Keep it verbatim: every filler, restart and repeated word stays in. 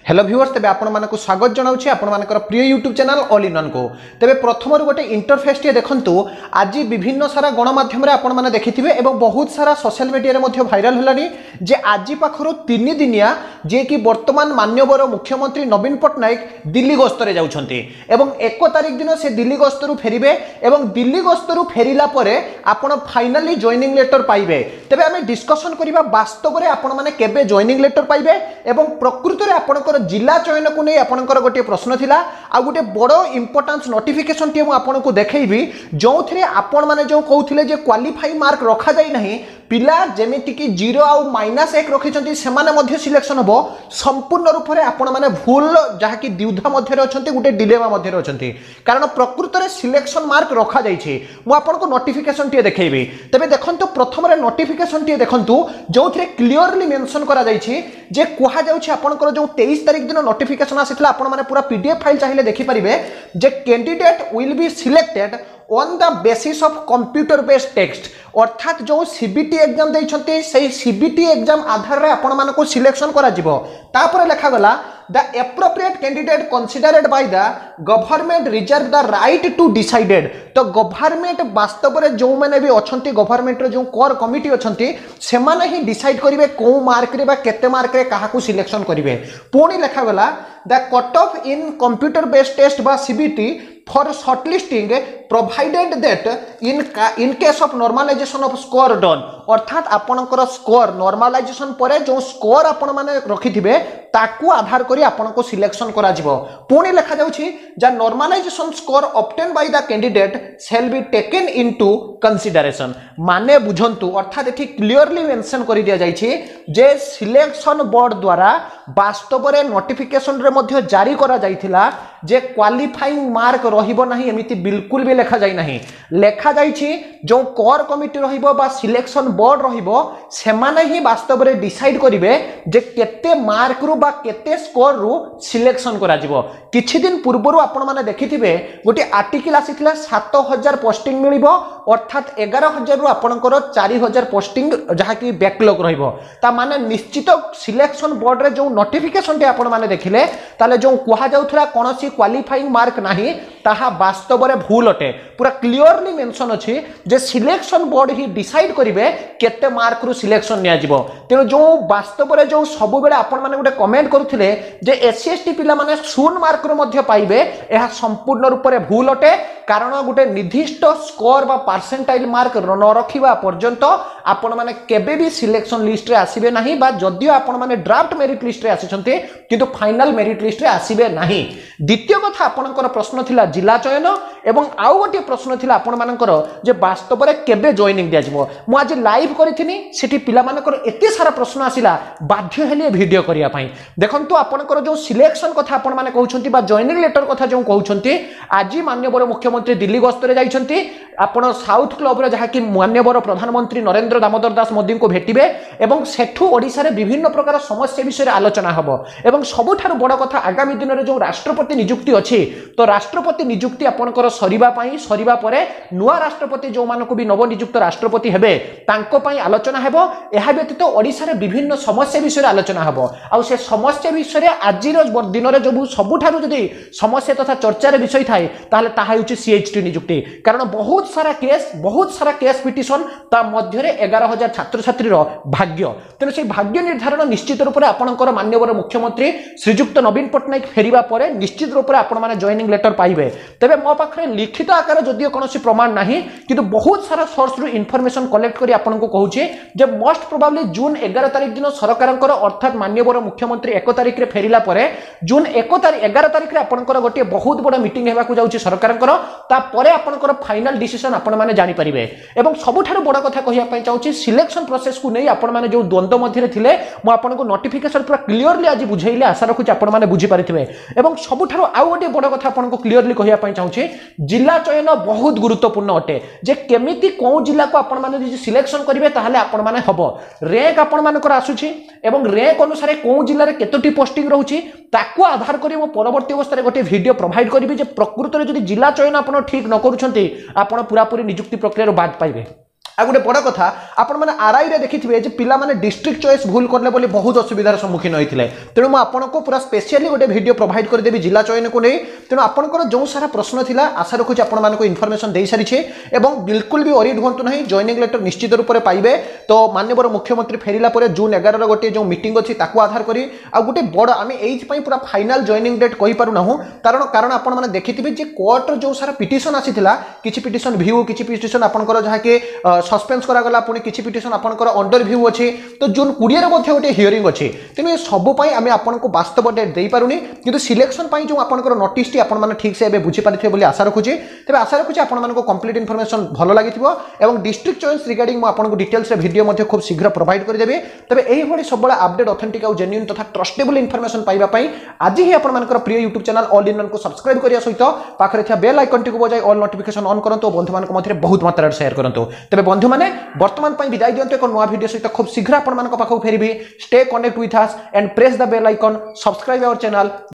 Hello viewers तेबे आपण मानक स्वागत जनाउछि आपण मानकर प्रिय YouTube channel all in one को। तेबे प्रथम गोटे इंटरफेस टे देखंतु आज विभिन्न सारा गणमाध्यम रे आपण माने देखिथिबे एवं बहुत सारा सोशल मीडिया रे मध्ये वायरल होलानी जे आज पाखरु तीन दिनिया जे कि वर्तमान मान्यवर मुख्यमंत्री नवीन पट्टनायक दिल्ली गस्तरे जाउछन्ते एवं एक तारिख दिन से दिल्ली गस्तरु फेरिबे एवं दिल्ली गस्तरु फेरिला परे आपण फाइनली जॉइनिंग लेटर पाइबे। तेबे आमे डिस्कशन करिबा वास्तव रे आपण माने केबे जॉइनिंग लेटर पाइबे एवं प्रकृत रे आपण जिला चयन को नहीं आपनकर गोटे प्रश्न थिला आ गोटे बड़ इंपोर्टेंस नोटिफिकेशन टी आपन को देखैबी जो थे आपण माने जो कहउथिले जे क्वालिफाई मार्क रखा जाई नहीं पिला जेमिति कि जीरो आउ माइनस एक रखिछन्ती सेमाने मध्ये सिलेक्शन हबो संपूर्ण रूप रे आपण माने भूल जहा कि द्विधा मध्ये रछन्ती गोटे डिलेमा मध्ये रछन्ती कारण प्रकृत रे सिलेक्शन मार्क रखा जाई छी। मु आपन को नोटिफिकेशन टी देखैबी तबे देखंतु प्रथम रे नोटिफिकेशन टी देखंतु जो थे क्लियरली मेंशन करा जाई छी जे कुहा जाउ छी आपनकर जो तेईस तारिख दिन नोटिफिकेशन आसितला आपण माने पूरा पीडीएफ फाइल चाहिए देखि परिबे जे candidate will be selected on the basis of computer based text अर्थात जो सीबीटी एग्जाम देइछन्ते से सीबीटी एग्जाम आधार रे आपण मानको सिलेक्शन करा जिवो तापर लेखा गला the appropriate candidate considered by the government reserve the right to decided. तो गवर्नमेंट वास्तव रे जो माने भी अछन्ती गवर्नमेंट रे जो कोर कमिटी अछन्ती से माने ही डिसाइड करिवे को मार्क रे बा केते मार्क रे काहा को सिलेक्शन करिवे। पुणी लेखा गला the cut off in computer based test बा CBT for shortlisting provided that in in case of normalization of score done अर्थात आपनकर स्कोर नॉर्मलाइजेशन परे जो स्कोर आपण माने रखिथिबे ताकू आधार करी आपण को सिलेक्शन करा जिवो। पुणी लेखा जाउछि जा normalisation score obtain by the candidate shall be taken into consideration माने बुझंतु अर्थात एठी क्लियरली मेंशन करि दिया जाइछि जे सिलेक्शन बोर्ड द्वारा वास्तव रे नोटिफिकेशन रे मध्ये जारी करा जाइथिला जे क्वालिफाइंग मार्क रहिबो नाही एमिति बिल्कुल भी लेखा जाई नाही लेखा जाइछि जो कोर कमिटी रहिबो बा सिलेक्शन बोर्ड रहिबो से माने ही वास्तव रे डिसाइड करिवे जे केते मार्क रु बा केते स्कोर रु सिलेक्शन करा जिवो। किछि दिन पूर्वरु आपण माने देखिथिबे गोटे आर्टिकल आसीथिला सात हजार पोस्टिंग मिलिबो अर्थात ग्यारह हजार रु आपनकर चार हजार पोस्टिंग जहा कि बैकलॉग रहिबो ता माने निश्चित सिलेक्शन बोर्ड रे जो नोटिफिकेशन टे आपण माने देखिले ताले जो कुहा जाउथला कोनोसी क्वालिफाइंग मार्क नाही ताहा वास्तव रे भूल अटे पूरा क्लियरली मेंशन अछि जे सिलेक्शन बोर्ड ही डिसाइड करिवे केते मार्क रु सिलेक्शन निया जिवो। तेनो जो वास्तव रे जो सब बेले आपण माने गोटे कमेंट करूथिले जे एससी एसटी पिला माने शून्य मार्क रु मध्ये पाइबे एहा संपूर्ण रूप रे भूल अटे कारण गोटे निर्दिष्ट स्कोर बा परसेंटाइल मार्क न रखिबा पर्यंत आपण माने केबे भी सिलेक्शन लिस्ट रे आसीबे नाही बा जदियो आपण माने ड्राफ्ट मेरिट लिस्ट रे आसीछन्ते किंतु फाइनल मेरिट लिस्ट रे आसीबे नाही। द्वितीय कथा आपनकर प्रश्न थिला जिला चयन एवं आउ गोटे प्रश्न थिला आपण मानकर जे वास्तव रे केबे जॉइनिंग दिया जिवो। मु आज लाइव करिथिनी सेठी पिला मानकर एते सारा प्रश्न आसिला बाध्य हेले वीडियो करिया पई। देखंतु आपनकर जो सिलेक्शन कथा आपण माने कहउछन्ती बा जॉइनिंग लेटर कथा जो कहउछन्ती आज माननीय मुख्यमंत्री दिल्ली गस्तरे जाइछन्ती आपण साउथ क्लब रे जहा कि माननीय प्रधानमंत्री नरेंद्र दामोदर दास मोदी को भेटिबे एवं सेठु ओडिसा रे विभिन्न प्रकार समस्या विषय रे आलोचना हबो एवं सबुठारु बड़ कथा आगामी दिन रे जो राष्ट्रपति नियुक्ति अछि तो राष्ट्रपति नियुक्ति आपनकर सरीबा पई सरीबा परे नुआ राष्ट्रपति जो मानको भी नव नियुक्त राष्ट्रपति हेबे तांको पई आलोचना हेबो। एहा व्यतीत ओडिसा रे विभिन्न समस्या विषय रे आलोचना हबो आ से समस्या विषय रे आजिर दिन रे जो सबुठारु जदी समस्या तथा चर्चा रे विषय थाए ताले ताहा होछि सीएचटी नियुक्ति कारण बहुत सारा केस बहुत सारा केस पिटिशन ता मध्य रे ग्यारह हजार छात्र छात्री रो भाग्य तेनो से भाग्य निर्धारण निश्चित रूप रे आपनकर माननीय मुख्यमंत्री श्रीयुक्त नवीन पट्टनायक फेरिबा परे निश्चित रूप रे आपण माने जॉइनिंग लेटर पाइबे। तबे मो पाखरे लिखित आकार जदियो कोनोसी प्रमाण नाही किंतु बहुत सारा सोर्स रु इन्फॉर्मेशन कलेक्ट करी आपण को कहूची जे मोस्ट प्रोबेबली जून ग्यारह तारिख दिन सरकारकर अर्थात माननीय मुख्यमंत्री एक तारिख रे फेरिला परे जून एक तारिख ग्यारह तारिख रे आपनकर गोटे बहुत बड़ मीटिंग हेबा को जाउची सरकारकर ता परे आपनकर फाइनल डिसीजन आपण माने जानि परिबे। एवं सबुठारु बड़ कथा कहिया पई चाहूची सिलेक्शन प्रोसेस को नै आपण माने जो द्वंद्व मध्य रे थिले मो आपण को नोटिफिकेशन पूरा क्लियरली आज बुझाइले आशा रखुची आपण माने बुझी परिथिबे। एवं सबुठारु आउ गोटे बड़ कथा आपण को क्लियरली कहिया पई चाहूची जिला चयन बहुत गुरुत्वपूर्ण अटे जे केमिति को जिला को आपण माने जे सिलेक्शन करिवे ताहाले आपण माने हबो रैंक आपण मानकर आसुची एवं रैंक अनुसार को जिल्ला रे केतोटी पोस्टिंग रहउची ताकू आधार करी मो परवर्ती अवस्था रे गोटे वीडियो प्रोवाइड करिबी जे प्रकृत रे जदि जिला चयन आपण ठीक न करूछंती आपण पूरा पूरी नियुक्ति प्रक्रिया रो बाद पाइबे। आ गोटे बड़ कथा आपण मैंने आरआई रे देखिथिबे जे पिला माने डिस्ट्रिक्ट चॉइस भूल करले बोली बहुत असुविधार सम्मुखीन होइथिले तेणु मैं आपनको पूरा स्पेशली गोटे वीडियो प्रोवाइड कर देबी जिला चयन को नहीं तेणु आपनकर जो सारा प्रश्न थिला आशा रखुछि आपण मानको इन्फॉर्मेशन दे सारिछे एवं बिल्कुल भी ओरिड होंतु नहीं जॉइनिंग लेटर निश्चित रूप से पाइबे तो माननीय मुख्यमंत्री फेरिला परे जून एगार गोटे जो मीटिंग अछि ताकू आधार करी आ गोटे बड़ आमे एज पई पूरा फाइनल जॉइनिंग डेट कहि पारु नाहु कारण कारण आपण माने देखिथिबे जे कोर्ट जो सारा पिटिशन आसीथिला किछि पिटिशन व्यू किछि पिटिशन आपनकर जहा के सस्पेंस करा गला पुनी किछि पिटिशन आपनकर अंडर व्यू अछि तो जून बीस रे मध्ये गोटे हियरिंग अछि तेनु ए सब पई आमे आपनको वास्तव डेट देई पारुनी किंतु सिलेक्शन पई जो आपनकर नोटिस टी आपण माने ठीक से एबे बुझी पारिथे बोली आशा रखुछि तबे आशा रखुछि आपण मानको कंप्लीट इन्फॉर्मेशन भलो लागिथिबो एवं डिस्ट्रिक्ट चॉइस रिगार्डिंग म आपनको डिटेल्स रे वीडियो मध्ये खूब शीघ्र प्रोवाइड कर देबे तबे एही भली सबबेला अपडेट ऑथेंटिक और जेन्युइन तथा ट्रस्टेबल इन्फॉर्मेशन पाइबा पई आज ही आपण मानकर प्रिय YouTube channel all in one को सब्सक्राइब करिया सहित पाखरे थिया बेल आइकन टी को बजाय ऑल नोटिफिकेशन ऑन करंतो बंधु मानक मध्य बहुत मात्रा शेयर करंतो तबे बंधु माने वर्तमान पई विदाई दियंतो एक नवा वीडियो सहित खूब शीघ्र आपण मानक पाखो फेरिबी stay connect with us and press the bell icon subscribe our channel.